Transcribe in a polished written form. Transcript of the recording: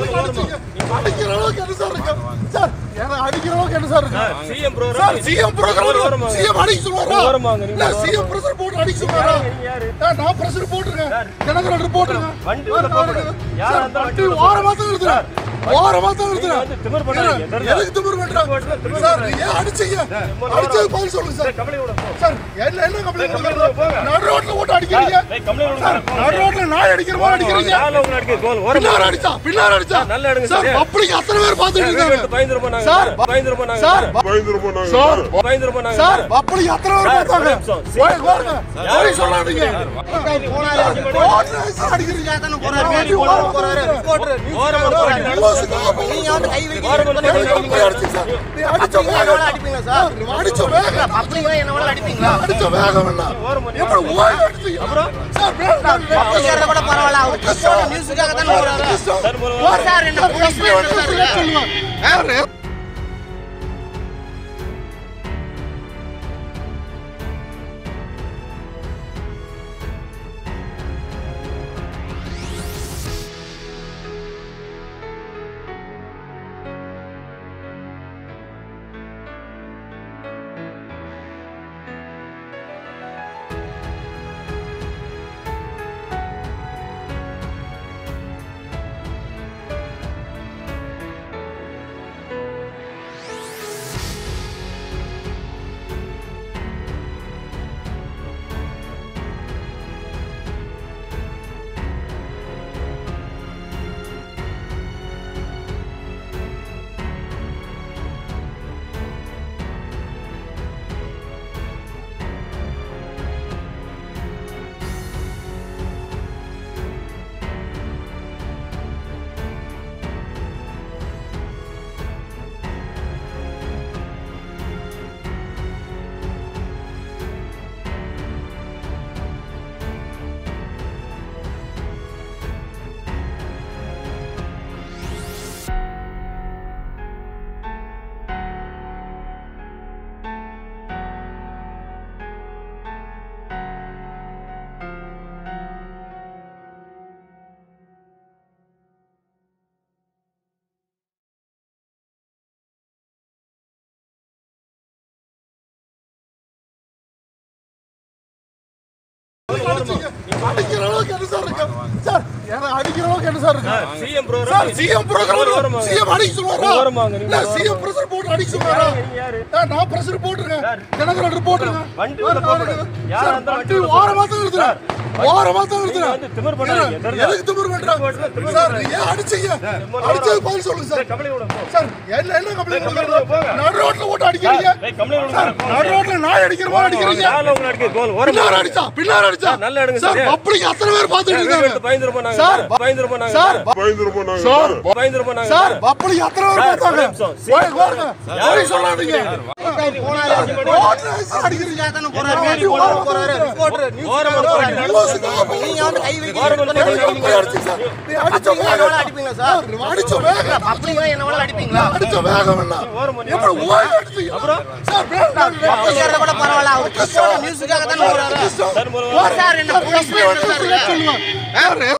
அடிக்கிற அளவுக்கு என்ன சார் இருக்கு சார்? அடிக்கிற அளவுக்கு என்ன சார் இருக்கு? சிஎம் ப்ரோகிராம் சிஎம் அடிக்க சொல்றாரா? இல்ல சிஎம் பிரஷர் போட்டு அடிக்க சொல்றாரா? நான் பிரஷர் போட்டுறேன். எனக்கு ரெண்டு போட்டுறேன். வண்டி யாரா இருந்தா வண்டி ஓரமா தான் இருக்கு. ஓரமா தான் இருக்கு. திமிர் பண்றீங்க. எதுக்கு திமிர் பண்றீங்க? சார் நீங்க அடிச்சீங்க. அடிச்சது பதில் சொல்லுங்க சார். சார் என்ன கம்ப்ளைன்ட் கொடுக்கறது? நடு ரோட்ல போட்டு அடிக்கிறீங்க. நடு ரோட்ல நாய் அடிக்கிற மாதிரி அடிக்கிறீங்க. யாரல உங்க அடிக்க கோல் ஓரமா பின்னால அடிச்சா நல்ல எடுங்க சார். பப்ளிக் அத்தனை பேர் பாத்துட்டு இருக்காங்க. பயந்துருமா நாங்க சார். பயந்துருமா நாங்க சார். பயந்துருமா நாங்க சார். பயந்துருமா நாங்க சார். பப்ளிக் அத்தனை பேர் பாத்தாங்க. ஓய் வாங்க. யாரை சொல்லாதீங்க. அடிக்கிறீங்க தான போறாரு. போறாரு. ஓரமா நீங்க வந்து கை வைக்கிறீங்க. அடிச்ச வேகமா அடிப்பீங்களா சார்? அடிச்ச வேகமா பப்ளிக் என்னவல அடிப்பீங்களா? அடிச்ச வேகமா எப்படி ஓய் அடிச்சீங்க? அப்புறம் சார் பப்ளிக் ஏற கூட பரவாயில்லை. அவர் கிறிஸ்டியன் நியூஸ்க்காக தான் போறாரு. சார் என்ன போலீஸ் சொல்லுங்க. அடிக்கிற அளவுக்கு என்ன சார் இருக்கு சார்? அடிக்கிற அளவுக்கு என்ன சார் இருக்கு? சிஎம் ப்ரோகிராம் சிஎம் அடிக்க சொல்றாரா? இல்ல சிஎம் பிரஷர் போட்டு அடிக்க சொல்றாரா? நான் பிரஷர் போட்டுறேன். எனக்கு ரெண்டு போட்டுறேன். வண்டி யாரா இருந்தா வண்டி ஓரமா தான் இருக்கு. ஓரமா தான் இருக்கு. திமிர் பண்றீங்க. எதுக்கு திமிர் பண்றீங்க? சார் நீங்க அடிச்சீங்க. அடிச்சது பதில் சொல்லுங்க சார். சார் என்ன கம்ப்ளைன்ட் கொடுக்கறது? நடு ரோட்ல போட்டு அடிக்கிறீங்க. நடு ரோட்ல நாய் அடிக்கிற மாதிரி அடிக்கிறீங்க. யாரல உங்க அடிக்க கோல் ஓரமா பின்னால அடிச்சா நல்ல எடுங்க சார். பப்ளிக் அத்தனை பேர் பாத்துட்டு இருக்காங்க. பயந்துருமா நாங்க சார். பயந்துருமா நாங்க சார். பயந்துருமா நாங்க சார். பயந்துருமா நாங்க சார். பப்ளிக் அத்தனை பேர் பாத்தாங்க. ஓய் வாங்க. யாரை சொல்லாதீங்க. அடிக்கிறீங்க தான போறாரு. போறாரு. ரிப்போர்ட்டர் நியூஸ் நீங்க வந்து கை வைக்கிறீங்க. அடிச்ச வேகமா அடிப்பீங்களா சார்? அடிச்ச வேகமா பப்ளிக் என்னவல அடிப்பீங்களா? அடிச்ச வேகமா எப்படி ஓய் அடிச்சீங்க? அப்புறம் சார் பப்ளிக் ஏற கூட பரவாயில்லை. அவர் கிறிஸ்டியன் நியூஸ்க்காக தான் போறாரு. சார் என்ன போலீஸ் சொல்லுங்க.